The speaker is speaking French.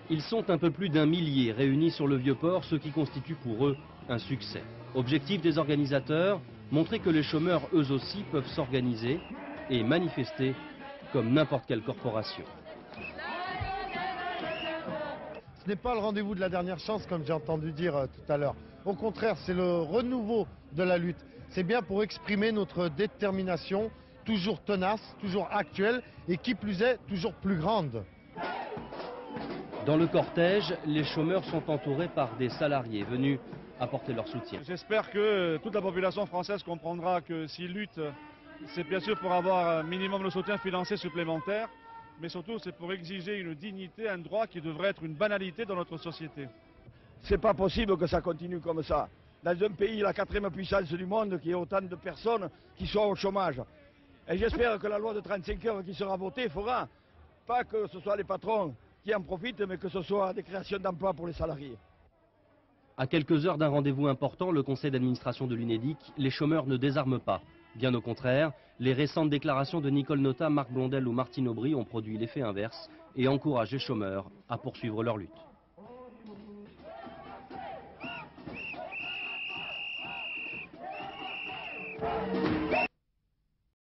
Ils sont un peu plus d'1 millier réunis sur le Vieux-Port, ce qui constitue pour eux un succès. Objectif des organisateurs, montrer que les chômeurs eux aussi peuvent s'organiser et manifester comme n'importe quelle corporation. Ce n'est pas le rendez-vous de la dernière chance comme j'ai entendu dire tout à l'heure. Au contraire, c'est le renouveau de la lutte. C'est bien pour exprimer notre détermination, toujours tenace, toujours actuelle et qui plus est, toujours plus grande. Dans le cortège, les chômeurs sont entourés par des salariés venus apporter leur soutien. J'espère que toute la population française comprendra que s'ils luttent, c'est bien sûr pour avoir un minimum de soutien financier supplémentaire, mais surtout c'est pour exiger une dignité, un droit qui devrait être une banalité dans notre société. C'est pas possible que ça continue comme ça. Dans un pays, la 4e puissance du monde, qui a autant de personnes qui sont au chômage. Et j'espère que la loi de 35 heures qui sera votée fera pas que ce soit les patrons qui en profitent, mais que ce soit des créations d'emplois pour les salariés. À quelques heures d'un rendez-vous important, le conseil d'administration de l'UNEDIC, les chômeurs ne désarment pas. Bien au contraire, les récentes déclarations de Nicole Notat, Marc Blondel ou Martine Aubry ont produit l'effet inverse et encouragent les chômeurs à poursuivre leur lutte.